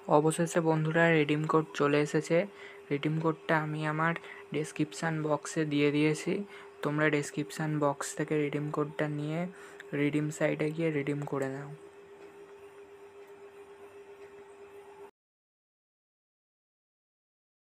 অবশেষে বন্ধুরা redeem code চলে এসেছে। রিডিম কোডটা আমি আমার ডেসক্রিপশান বক্সে দিয়ে দিয়েছি। তোমরা ডেসক্রিপশান বক্স থেকে রিডিম কোডটা নিয়ে রিডিম সাইটে গিয়ে রিডিম করে নাও।